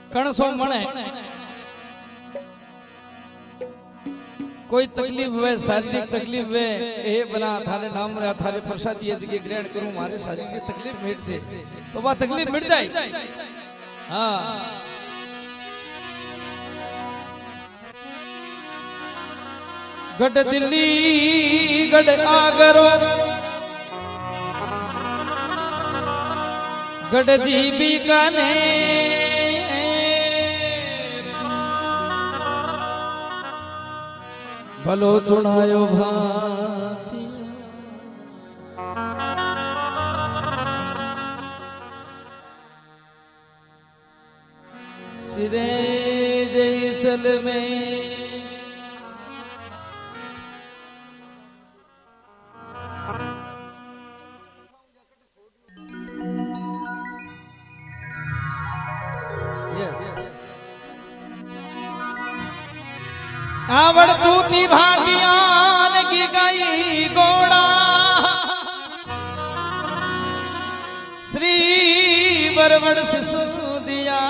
कणसो मणे कोई तकलीफ वे शारीरिक तकलीफ वे ए बना थारे नाम रे थारे प्रसाद ये जगह ग्रहण करूं मारे शारीरिक तकलीफ मिट दे तो वो तकलीफ मिट जाए। हां गढ़ दिल्ली गढ़ आगरो गढ़ जी बीकाने भलो चुनायो भाती सिरे जैसल में आवड़ तूती भाटियान की गई गोड़ा श्री बरवड़ शिशु दिया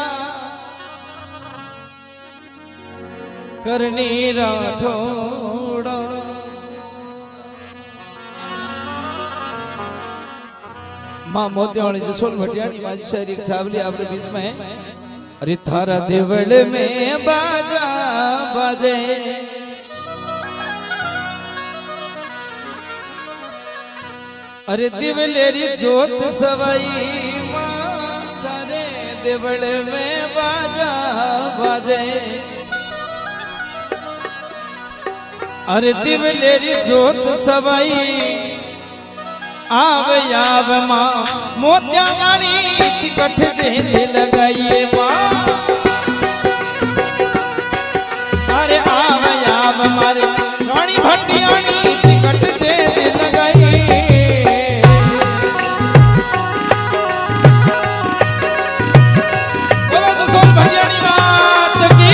करनी राठौड़ा मां मोतियावाली जसोल भटियानी माजी शायरी छावली आपरे बीच में है। अरे थारा देवल में बाजा बाजे अरे दिवलेरी जोत सवाई मां थारे देवल में बाजा बाजे अरे दिवलेरी जोत सवाई आव आव मां मोतियावाली टिकट देने लगाइए मां अरे आव आव मारे रानी भटियानी टिकट देने लगाइए बोलो तो सोन भटियानी बात की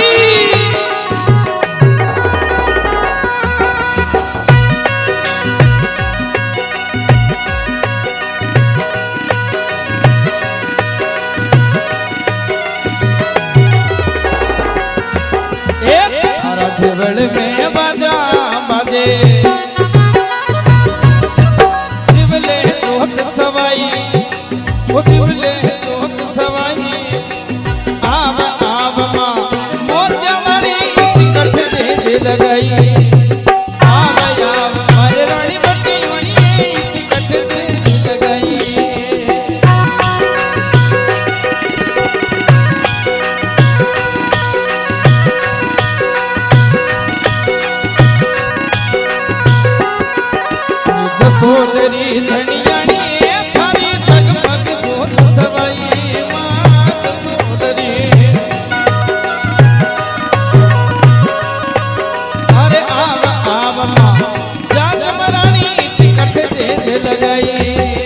देवल में बाजा बाजे दिवले जोत सवाई वो दिवले जोत सवाई आव आव मां मोतियावाली टिकट दे लगाई आव आव मारे रानी भटियानी टिकट दे लगाई सोदरी धनियानी थारी जगमग जोत सवाई मां सोदरी अरे आव आव मां जागमरानी टिकट दे लगाई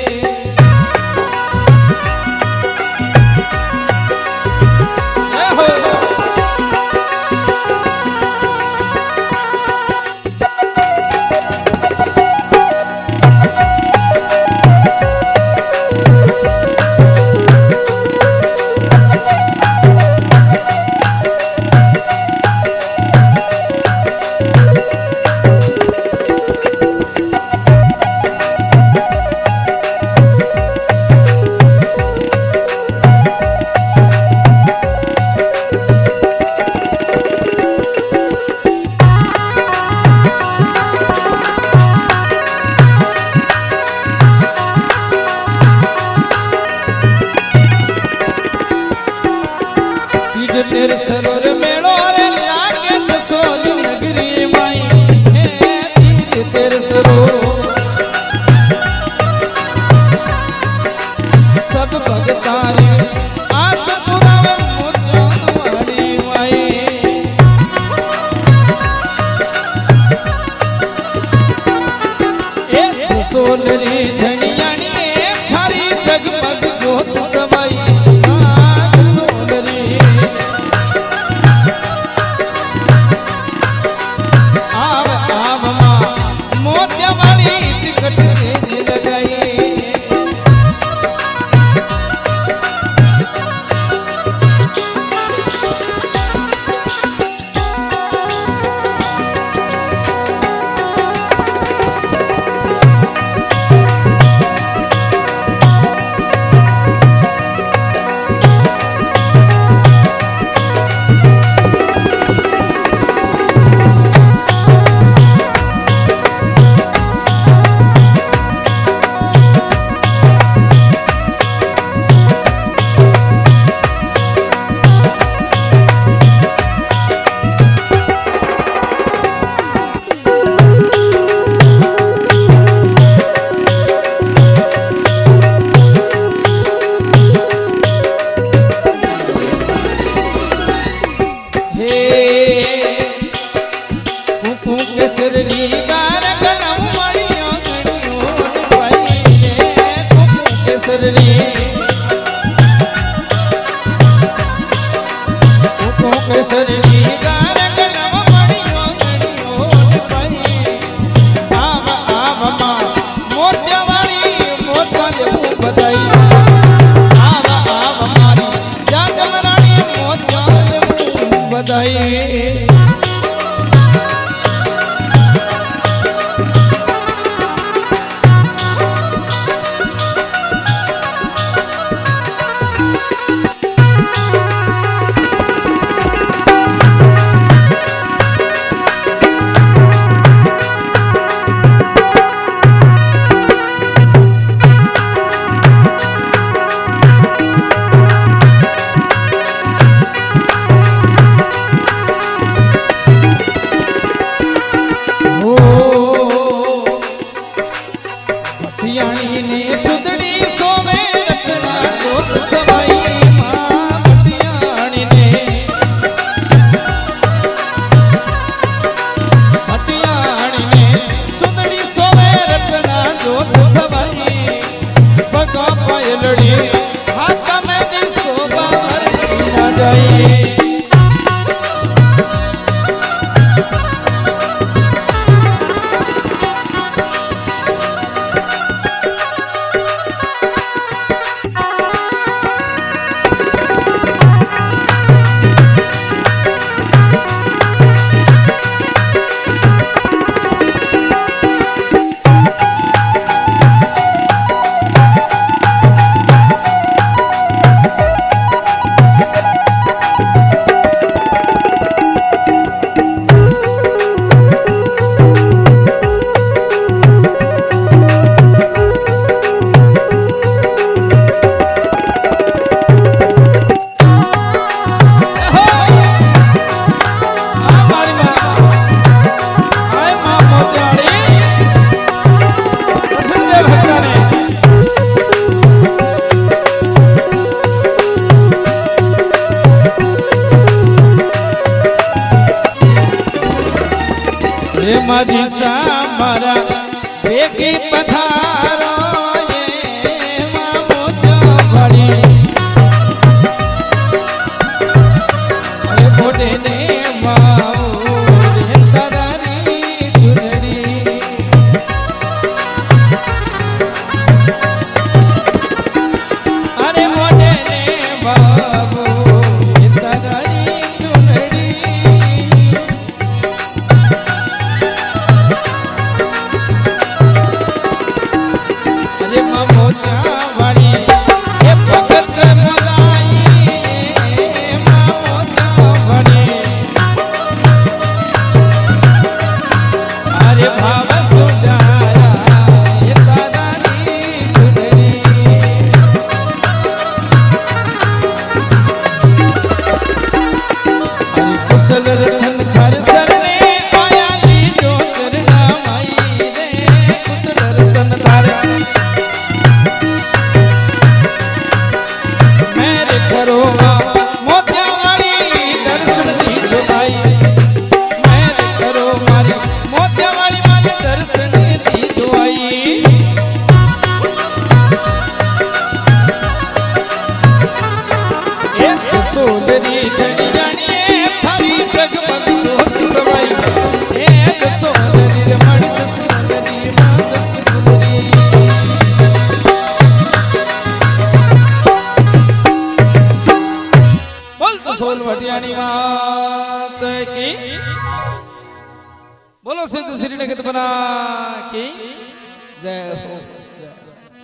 तेरे सरोर मेड़ो रे लागे जसोल नगरी माई तेरे सरोर सब भगतारे आस पुरावे मोतियावाली माई ए जसोल री धनियानी थारी जगमग जोत सवाई जसोल री जुड़ाई। माझी सामरा बेगी पधारो ये मामो भड़ी अरे बोले ने माओ रे तरारी चुनरी अरे बोले ने बाबू तरारी चुनरी बोलो सिद्ध श्री नगत बना की जय हो।